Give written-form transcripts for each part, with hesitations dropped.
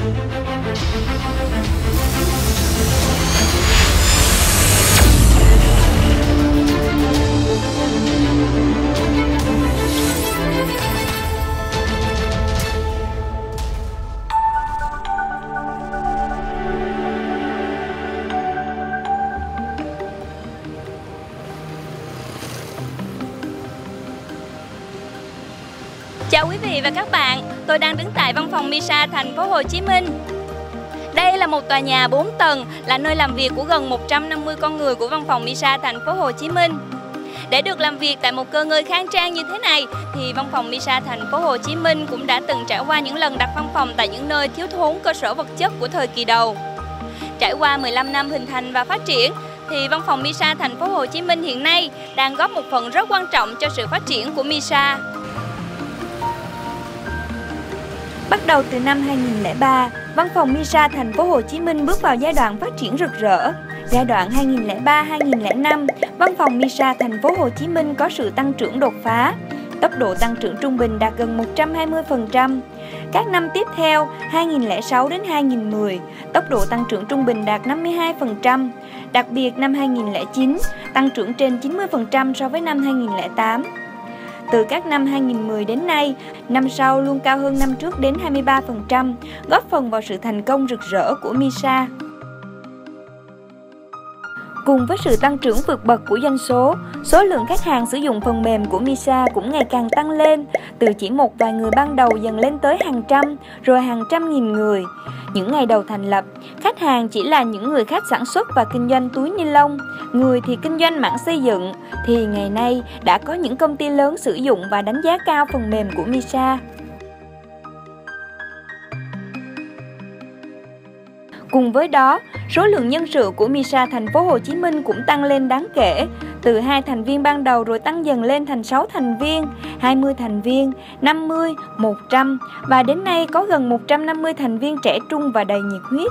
Chào quý vị và các bạn, tôi đang đứng tại văn phòng MISA thành phố Hồ Chí Minh. Đây là một tòa nhà 4 tầng, là nơi làm việc của gần 150 con người của văn phòng MISA thành phố Hồ Chí Minh. Để được làm việc tại một cơ ngơi khang trang như thế này thì văn phòng MISA thành phố Hồ Chí Minh cũng đã từng trải qua những lần đặt văn phòng tại những nơi thiếu thốn cơ sở vật chất của thời kỳ đầu. Trải qua 15 năm hình thành và phát triển thì văn phòng MISA thành phố Hồ Chí Minh hiện nay đang góp một phần rất quan trọng cho sự phát triển của MISA. Bắt đầu từ năm 2003, văn phòng MISA thành phố Hồ Chí Minh bước vào giai đoạn phát triển rực rỡ. Giai đoạn 2003-2005, văn phòng MISA thành phố Hồ Chí Minh có sự tăng trưởng đột phá. Tốc độ tăng trưởng trung bình đạt gần 120%. Các năm tiếp theo, 2006 đến 2010, tốc độ tăng trưởng trung bình đạt 52%. Đặc biệt năm 2009, tăng trưởng trên 90% so với năm 2008. Từ các năm 2010 đến nay, năm sau luôn cao hơn năm trước đến 23%, góp phần vào sự thành công rực rỡ của MISA. Cùng với sự tăng trưởng vượt bậc của doanh số lượng khách hàng sử dụng phần mềm của MISA cũng ngày càng tăng lên, từ chỉ một vài người ban đầu dần lên tới hàng trăm, rồi hàng trăm nghìn người. Những ngày đầu thành lập, khách hàng chỉ là những người khác sản xuất và kinh doanh túi ni lông, người thì kinh doanh mảng xây dựng, thì ngày nay đã có những công ty lớn sử dụng và đánh giá cao phần mềm của MISA. Cùng với đó, số lượng nhân sự của MISA thành phố Hồ Chí Minh cũng tăng lên đáng kể, từ 2 thành viên ban đầu rồi tăng dần lên thành 6 thành viên, 20 thành viên, 50, 100 và đến nay có gần 150 thành viên trẻ trung và đầy nhiệt huyết.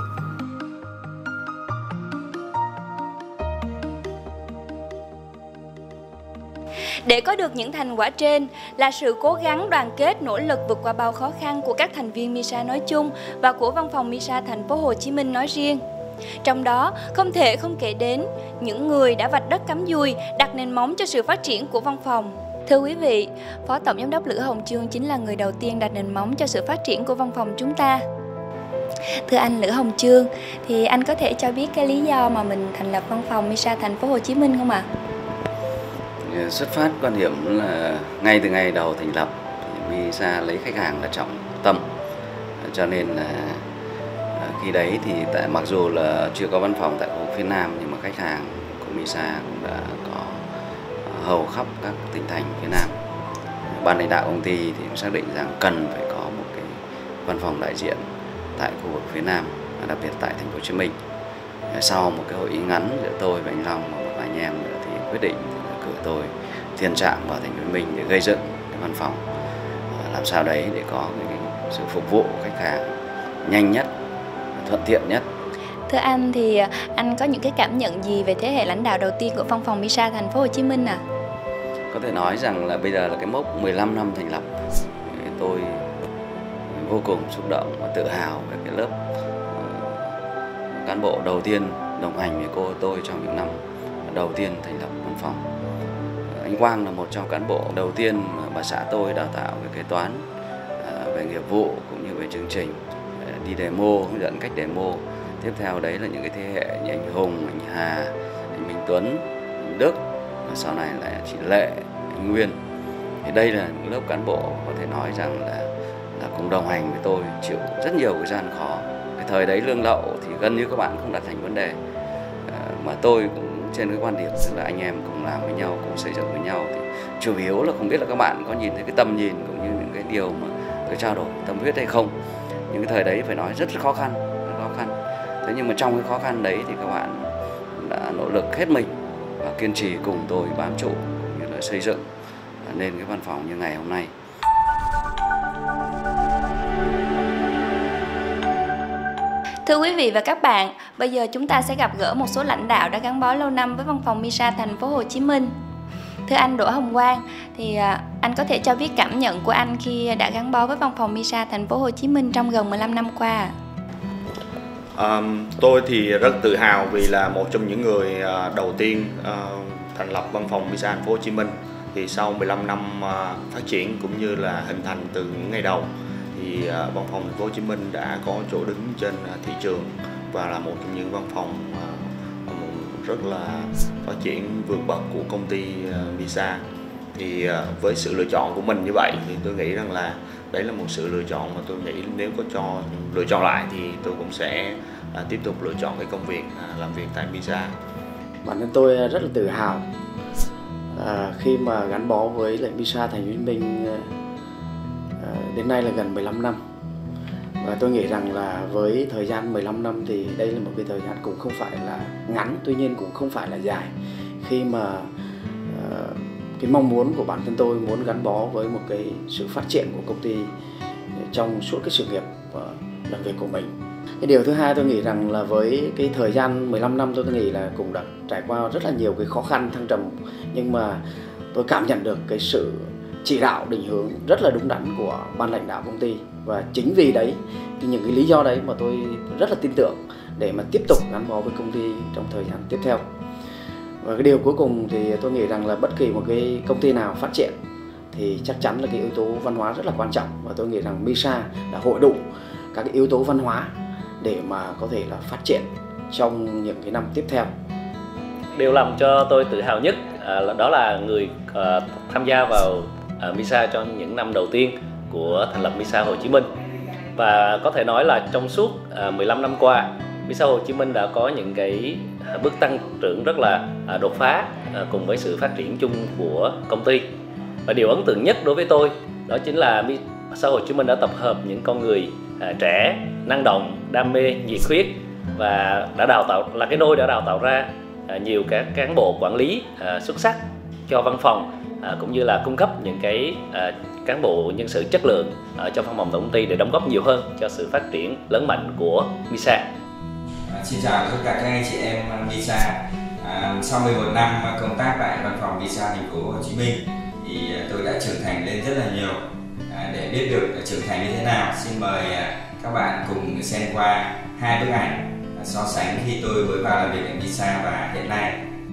Để có được những thành quả trên là sự cố gắng đoàn kết nỗ lực vượt qua bao khó khăn của các thành viên MISA nói chung và của văn phòng MISA thành phố Hồ Chí Minh nói riêng. Trong đó không thể không kể đến những người đã vạch đất cắm dùi, đặt nền móng cho sự phát triển của văn phòng. Thưa quý vị, Phó Tổng Giám đốc Lữ Hồng Chương chính là người đầu tiên đặt nền móng cho sự phát triển của văn phòng chúng ta. Thưa anh Lữ Hồng Chương, thì anh có thể cho biết cái lý do mà mình thành lập văn phòng MISA thành phố Hồ Chí Minh không ạ? Xuất phát quan điểm là ngay từ ngày đầu thành lập MISA lấy khách hàng là trọng tâm, cho nên là khi đấy thì mặc dù là chưa có văn phòng tại khu vực phía Nam nhưng mà khách hàng của MISA cũng đã có hầu khắp các tỉnh thành phía Nam. Ban lãnh đạo công ty thì cũng xác định rằng cần phải có một cái văn phòng đại diện tại khu vực phía Nam, đặc biệt tại thành phố Hồ Chí Minh. Sau một cái hội ý ngắn giữa tôi và anh Long và một vài anh em nữa thì quyết định cử tôi thiên trạm vào thành phố Hồ Chí Minh để gây dựng cái văn phòng, làm sao đấy để có cái sự phục vụ khách hàng nhanh nhất, thuận tiện nhất. Thưa anh, thì anh có những cái cảm nhận gì về thế hệ lãnh đạo đầu tiên của văn phòng MISA thành phố Hồ Chí Minh ạ? Có thể nói rằng là bây giờ là cái mốc 15 năm thành lập, tôi vô cùng xúc động và tự hào về cái lớp cán bộ đầu tiên đồng hành với tôi trong những năm đầu tiên thành lập văn phòng. Anh Quang là một trong cán bộ đầu tiên mà bà xã tôi đào tạo về kế toán, về nghiệp vụ cũng như về chương trình, đi demo, hướng dẫn cách demo. Tiếp theo đấy là những cái thế hệ như anh Hùng, anh Hà, anh Minh Tuấn, anh Đức, và sau này là chị Lệ, anh Nguyên. Thì đây là những lớp cán bộ có thể nói rằng là cùng đồng hành với tôi, chịu rất nhiều cái gian khó. Cái thời đấy lương lậu thì gần như các bạn không đặt thành vấn đề, mà tôi cũng trên cái quan điểm tức là anh em cùng làm với nhau, cùng xây dựng với nhau, thì chủ yếu là không biết là các bạn có nhìn thấy cái tầm nhìn cũng như những cái điều mà tôi trao đổi tâm huyết hay không. Những cái thời đấy phải nói rất khó khăn, thế nhưng mà trong cái khó khăn đấy thì các bạn đã nỗ lực hết mình và kiên trì cùng tôi bám trụ cũng như là xây dựng nên cái văn phòng như ngày hôm nay. Thưa quý vị và các bạn, bây giờ chúng ta sẽ gặp gỡ một số lãnh đạo đã gắn bó lâu năm với văn phòng MISA thành phố Hồ Chí Minh. Thưa anh Đỗ Hồng Quang, thì anh có thể cho biết cảm nhận của anh khi đã gắn bó với văn phòng MISA thành phố Hồ Chí Minh trong gần 15 năm qua? Tôi thì rất tự hào vì là một trong những người đầu tiên thành lập văn phòng MISA Thành phố Hồ Chí Minh. Thì sau 15 năm phát triển cũng như là hình thành từ những ngày đầu thì văn phòng Thành phố Hồ Chí Minh đã có chỗ đứng trên thị trường và là một trong những văn phòng rất là phát triển vượt bậc của công ty MISA. Thì với sự lựa chọn của mình như vậy thì tôi nghĩ rằng là đấy là một sự lựa chọn mà tôi nghĩ nếu có cho lựa chọn lại thì tôi cũng sẽ tiếp tục lựa chọn cái công việc làm việc tại MISA. Bản thân tôi rất là tự hào khi mà gắn bó với lại MISA Thành phố Hồ Chí Minh đến nay là gần 15 năm. Và tôi nghĩ rằng là với thời gian 15 năm thì đây là một cái thời gian cũng không phải là ngắn, tuy nhiên cũng không phải là dài. Khi mà cái mong muốn của bản thân tôi muốn gắn bó với một cái sự phát triển của công ty trong suốt cái sự nghiệp làm việc của mình. Cái điều thứ hai tôi nghĩ rằng là với cái thời gian 15 năm tôi nghĩ là cũng đã trải qua rất là nhiều cái khó khăn thăng trầm, nhưng mà tôi cảm nhận được cái sự chỉ đạo định hướng rất là đúng đắn của ban lãnh đạo công ty. Và chính vì đấy, những cái lý do đấy mà tôi rất là tin tưởng để mà tiếp tục gắn bó với công ty trong thời gian tiếp theo. Và cái điều cuối cùng thì tôi nghĩ rằng là bất kỳ một cái công ty nào phát triển thì chắc chắn là cái yếu tố văn hóa rất là quan trọng. Và tôi nghĩ rằng MISA đã hội đủ các cái yếu tố văn hóa để mà có thể là phát triển trong những cái năm tiếp theo. Điều làm cho tôi tự hào nhất đó là người tham gia vào MISA trong những năm đầu tiên của thành lập MISA Hồ Chí Minh. Và có thể nói là trong suốt 15 năm qua, MISA Hồ Chí Minh đã có những cái bước tăng trưởng rất là đột phá cùng với sự phát triển chung của công ty. Và điều ấn tượng nhất đối với tôi đó chính là MISA Hồ Chí Minh đã tập hợp những con người trẻ, năng động, đam mê, nhiệt huyết và đã đào tạo là cái nôi đã đào tạo ra nhiều các cán bộ quản lý xuất sắc cho văn phòng, cũng như là cung cấp những cái cán bộ nhân sự chất lượng ở trong văn phòng tổng công ty để đóng góp nhiều hơn cho sự phát triển lớn mạnh của MISA. Xin chào tất cả các anh chị em MISA. Sau 11 năm công tác tại văn phòng MISA Thành phố Hồ Chí Minh thì tôi đã trưởng thành lên rất là nhiều. Để biết được trưởng thành như thế nào, xin mời các bạn cùng xem qua hai bức ảnh so sánh khi tôi mới vào làm việc ở MISA và hiện nay.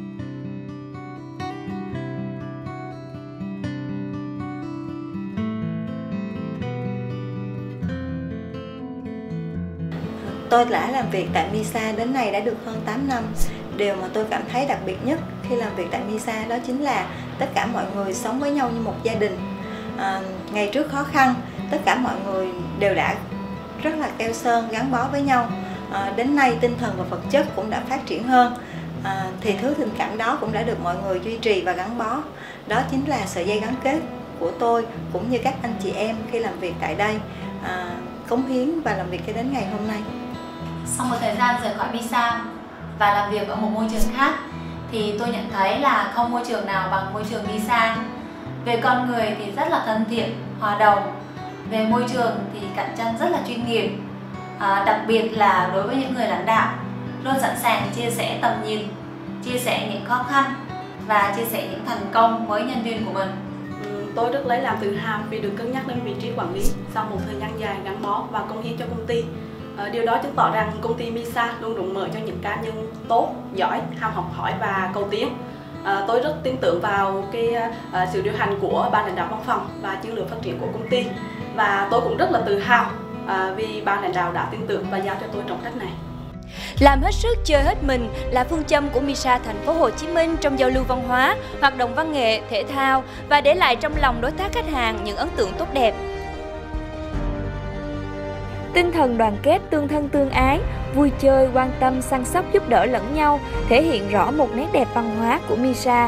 Tôi đã làm việc tại MISA đến nay đã được hơn 8 năm. Điều mà tôi cảm thấy đặc biệt nhất khi làm việc tại MISA đó chính là tất cả mọi người sống với nhau như một gia đình. Ngày trước khó khăn, tất cả mọi người đều đã rất là keo sơn gắn bó với nhau. Đến nay tinh thần và vật chất cũng đã phát triển hơn. Thì thứ tình cảm đó cũng đã được mọi người duy trì và gắn bó. Đó chính là sợi dây gắn kết của tôi cũng như các anh chị em khi làm việc tại đây, cống hiến và làm việc cho đến ngày hôm nay. Sau một thời gian rời khỏi MISA và làm việc ở một môi trường khác thì tôi nhận thấy là không môi trường nào bằng môi trường MISA. Về con người thì rất là thân thiện, hòa đồng. Về môi trường thì cạnh tranh rất là chuyên nghiệp. Đặc biệt là đối với những người lãnh đạo luôn sẵn sàng chia sẻ tầm nhìn, chia sẻ những khó khăn và chia sẻ những thành công với nhân viên của mình. Tôi rất lấy làm tự hào vì được cân nhắc lên vị trí quản lý sau một thời gian dài gắn bó và cống hiến cho công ty. Điều đó chứng tỏ rằng công ty MISA luôn rộng mở cho những cá nhân tốt, giỏi, ham học hỏi và cầu tiến. Tôi rất tin tưởng vào sự điều hành của ban lãnh đạo văn phòng và chiến lược phát triển của công ty. Và tôi cũng rất là tự hào vì ban lãnh đạo đã tin tưởng và giao cho tôi trọng trách này. Làm hết sức, chơi hết mình là phương châm của MISA Thành phố Hồ Chí Minh trong giao lưu văn hóa, hoạt động văn nghệ, thể thao và để lại trong lòng đối tác khách hàng những ấn tượng tốt đẹp. Tinh thần đoàn kết, tương thân tương ái, vui chơi, quan tâm, săn sóc, giúp đỡ lẫn nhau thể hiện rõ một nét đẹp văn hóa của MISA.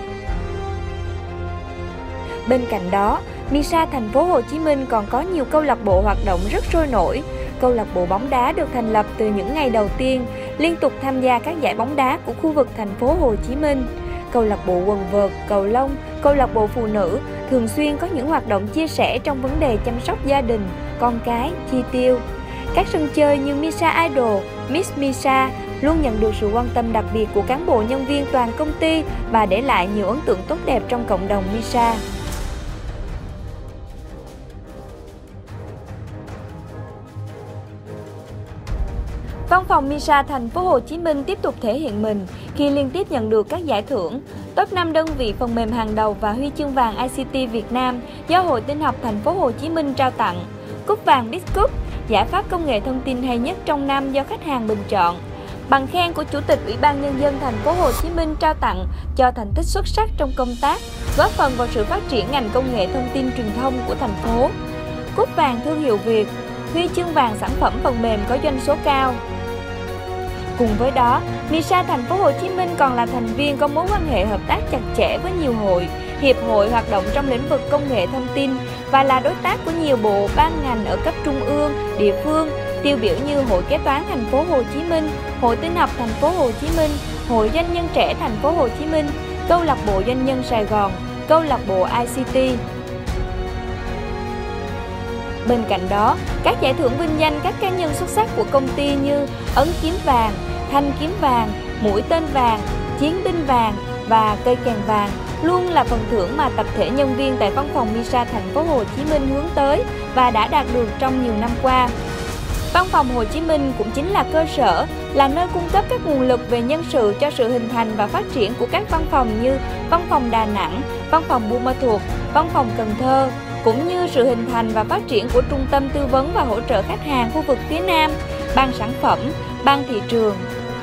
Bên cạnh đó, MISA Thành phố Hồ Chí Minh còn có nhiều câu lạc bộ hoạt động rất sôi nổi. Câu lạc bộ bóng đá được thành lập từ những ngày đầu tiên, liên tục tham gia các giải bóng đá của khu vực Thành phố Hồ Chí Minh. Câu lạc bộ quần vợt, cầu lông, câu lạc bộ phụ nữ thường xuyên có những hoạt động chia sẻ trong vấn đề chăm sóc gia đình, con cái, chi tiêu. Các sân chơi như MISA Idol, Miss MISA luôn nhận được sự quan tâm đặc biệt của cán bộ nhân viên toàn công ty và để lại nhiều ấn tượng tốt đẹp trong cộng đồng MISA. Văn phòng MISA Thành phố Hồ Chí Minh tiếp tục thể hiện mình khi liên tiếp nhận được các giải thưởng, top 5 đơn vị phần mềm hàng đầu và huy chương vàng ICT Việt Nam do Hội Tin học Thành phố Hồ Chí Minh trao tặng, cúp vàng Biscup, giải pháp công nghệ thông tin hay nhất trong năm do khách hàng bình chọn, bằng khen của Chủ tịch Ủy ban Nhân dân Thành phố Hồ Chí Minh trao tặng cho thành tích xuất sắc trong công tác, góp phần vào sự phát triển ngành công nghệ thông tin truyền thông của thành phố, cúp vàng thương hiệu Việt, huy chương vàng sản phẩm phần mềm có doanh số cao. Cùng với đó, MISA Thành phố Hồ Chí Minh còn là thành viên có mối quan hệ hợp tác chặt chẽ với nhiều hội, hiệp hội hoạt động trong lĩnh vực công nghệ thông tin và là đối tác của nhiều bộ, ban ngành ở cấp trung ương, địa phương, tiêu biểu như Hội Kế toán Thành phố Hồ Chí Minh, Hội Tin học Thành phố Hồ Chí Minh, Hội Doanh nhân trẻ Thành phố Hồ Chí Minh, Câu lạc bộ Doanh nhân Sài Gòn, Câu lạc bộ ICT. Bên cạnh đó, các giải thưởng vinh danh các cá nhân xuất sắc của công ty như Ấn Kiếm Vàng, Thanh Kiếm Vàng, Mũi Tên Vàng, Chiến binh Vàng và Cây Kèn Vàng luôn là phần thưởng mà tập thể nhân viên tại Văn phòng MISA Thành phố Hồ Chí Minh hướng tới và đã đạt được trong nhiều năm qua. Văn phòng Hồ Chí Minh cũng chính là cơ sở, là nơi cung cấp các nguồn lực về nhân sự cho sự hình thành và phát triển của các văn phòng như Văn phòng Đà Nẵng, Văn phòng Buôn Ma Thuột, Văn phòng Cần Thơ, cũng như sự hình thành và phát triển của Trung tâm Tư vấn và Hỗ trợ Khách hàng khu vực phía Nam, Ban sản phẩm, Ban thị trường.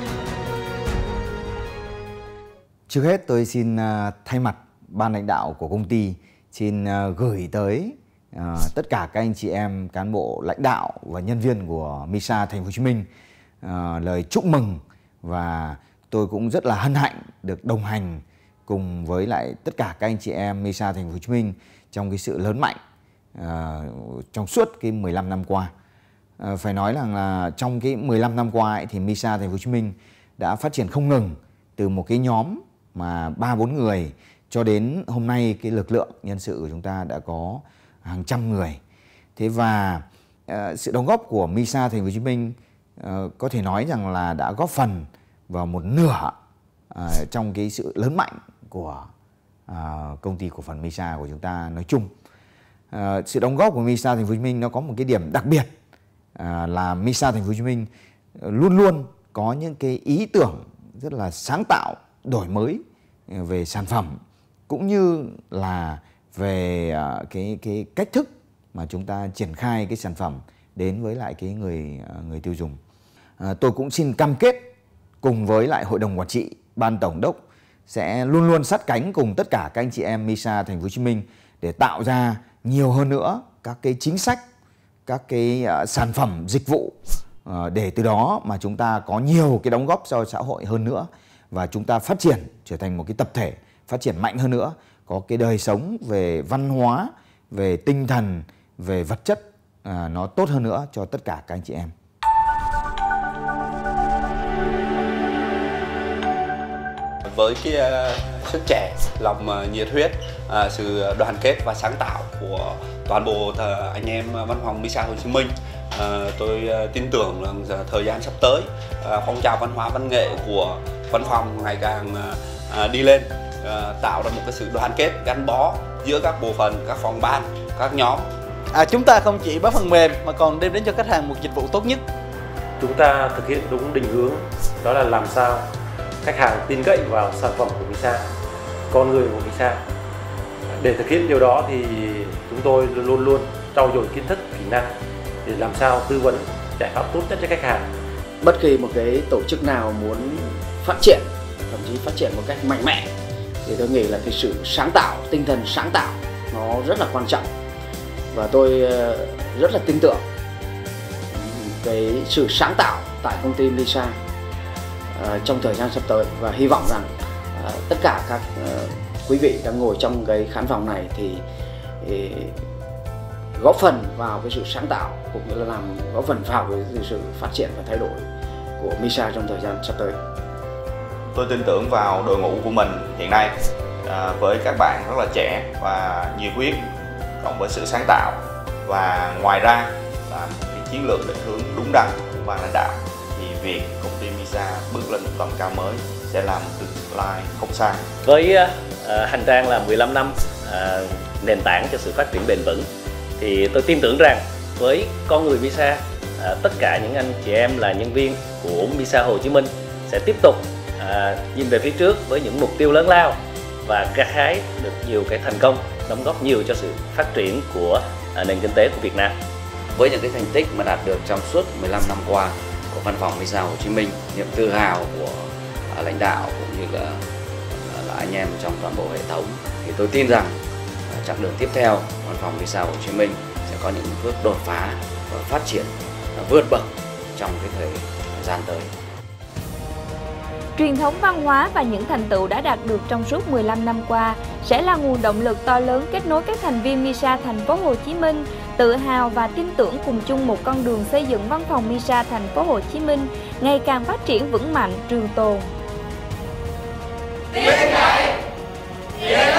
Trước hết tôi xin thay mặt ban lãnh đạo của công ty xin gửi tới tất cả các anh chị em cán bộ lãnh đạo và nhân viên của MISA Thành phố Hồ Chí Minh lời chúc mừng, và tôi cũng rất là hân hạnh được đồng hành cùng với lại tất cả các anh chị em MISA Thành phố Hồ Chí Minh trong cái sự lớn mạnh trong suốt cái 15 năm qua. Phải nói rằng là trong cái 15 năm qua ấy, thì MISA Thành phố Hồ Chí Minh đã phát triển không ngừng từ một cái nhóm mà 3-4 người cho đến hôm nay cái lực lượng nhân sự của chúng ta đã có hàng trăm người. Thế và sự đóng góp của MISA Thành phố Hồ Chí Minh có thể nói rằng là đã góp phần vào một nửa trong cái sự lớn mạnh của công ty cổ phần MISA của chúng ta nói chung. Sự đóng góp của MISA Thành phố Hồ Chí Minh nó có một cái điểm đặc biệt là MISA Thành phố Hồ Chí Minh luôn luôn có những cái ý tưởng rất là sáng tạo, đổi mới về sản phẩm cũng như là về cái cách thức mà chúng ta triển khai cái sản phẩm đến với lại cái người tiêu dùng. Tôi cũng xin cam kết cùng với lại hội đồng quản trị, ban tổng đốc sẽ luôn luôn sát cánh cùng tất cả các anh chị em MISA Thành phố Hồ Chí Minh để tạo ra nhiều hơn nữa các cái chính sách, các cái sản phẩm, dịch vụ để từ đó mà chúng ta có nhiều cái đóng góp cho xã hội hơn nữa và chúng ta phát triển trở thành một cái tập thể phát triển mạnh hơn nữa, có cái đời sống về văn hóa, về tinh thần, về vật chất nó tốt hơn nữa cho tất cả các anh chị em. Với cái sức trẻ, lòng nhiệt huyết, sự đoàn kết và sáng tạo của toàn bộ anh em văn phòng MISA Hồ Chí Minh, tôi tin tưởng rằng thời gian sắp tới phong trào văn hóa văn nghệ của văn phòng ngày càng đi lên, tạo ra một cái sự đoàn kết gắn bó giữa các bộ phận, các phòng ban, các nhóm. Chúng ta không chỉ bán phần mềm mà còn đem đến cho khách hàng một dịch vụ tốt nhất. Chúng ta thực hiện đúng định hướng, đó là làm sao khách hàng tin cậy vào sản phẩm của MISA, con người của MISA. Để thực hiện điều đó thì chúng tôi luôn luôn trau dồi kiến thức, kỹ năng để làm sao tư vấn giải pháp tốt nhất cho khách hàng. Bất kỳ một cái tổ chức nào muốn phát triển, thậm chí phát triển một cách mạnh mẽ, thì tôi nghĩ là cái sự sáng tạo, tinh thần sáng tạo nó rất là quan trọng. Và tôi rất là tin tưởng cái sự sáng tạo tại công ty MISA trong thời gian sắp tới, và hy vọng rằng tất cả các quý vị đang ngồi trong cái khán phòng này thì góp phần vào cái sự sáng tạo cũng như là góp phần vào cái sự phát triển và thay đổi của MISA trong thời gian sắp tới. Tôi tin tưởng vào đội ngũ của mình hiện nay với các bạn rất là trẻ và nhiệt huyết, cộng với sự sáng tạo, và ngoài ra là một cái chiến lược định hướng đúng đắn của ban lãnh đạo, thì việc công ty MISA bước lên một tầm cao mới sẽ là một tương lai không xa. Với hành trang là 15 năm nền tảng cho sự phát triển bền vững, thì tôi tin tưởng rằng với con người MISA tất cả những anh chị em là nhân viên của MISA Hồ Chí Minh sẽ tiếp tục nhìn về phía trước với những mục tiêu lớn lao và gặt hái được nhiều cái thành công, đóng góp nhiều cho sự phát triển của nền kinh tế của Việt Nam. Với những cái thành tích mà đạt được trong suốt 15 năm qua của Văn phòng MISA Hồ Chí Minh, niềm tự hào của lãnh đạo cũng như là anh em trong toàn bộ hệ thống, thì tôi tin rằng chặng đường tiếp theo Văn phòng MISA Hồ Chí Minh sẽ có những bước đột phá và phát triển vượt bậc trong cái thời gian tới. Truyền thống văn hóa và những thành tựu đã đạt được trong suốt 15 năm qua sẽ là nguồn động lực to lớn kết nối các thành viên MISA Thành phố Hồ Chí Minh tự hào và tin tưởng cùng chung một con đường xây dựng Văn phòng MISA Thành phố Hồ Chí Minh ngày càng phát triển vững mạnh, trường tồn. Tiến